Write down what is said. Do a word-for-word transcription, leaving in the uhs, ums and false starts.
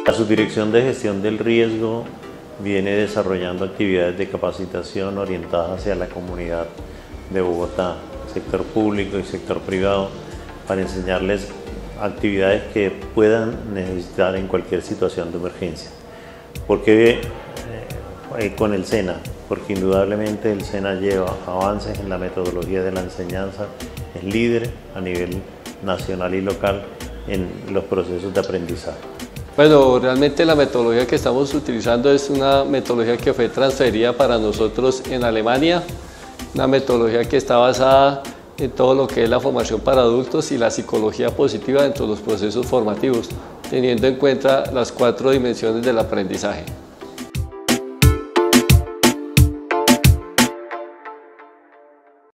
La Subdirección de Gestión del Riesgo viene desarrollando actividades de capacitación orientadas hacia la comunidad de Bogotá, sector público y sector privado, para enseñarles actividades que puedan necesitar en cualquier situación de emergencia. ¿Por qué eh, con el SENA? Porque indudablemente el SENA lleva avances en la metodología de la enseñanza, es líder a nivel nacional y local en los procesos de aprendizaje. Bueno, realmente la metodología que estamos utilizando es una metodología que fue transferida para nosotros en Alemania, una metodología que está basada en todo lo que es la formación para adultos y la psicología positiva dentro de los procesos formativos, teniendo en cuenta las cuatro dimensiones del aprendizaje.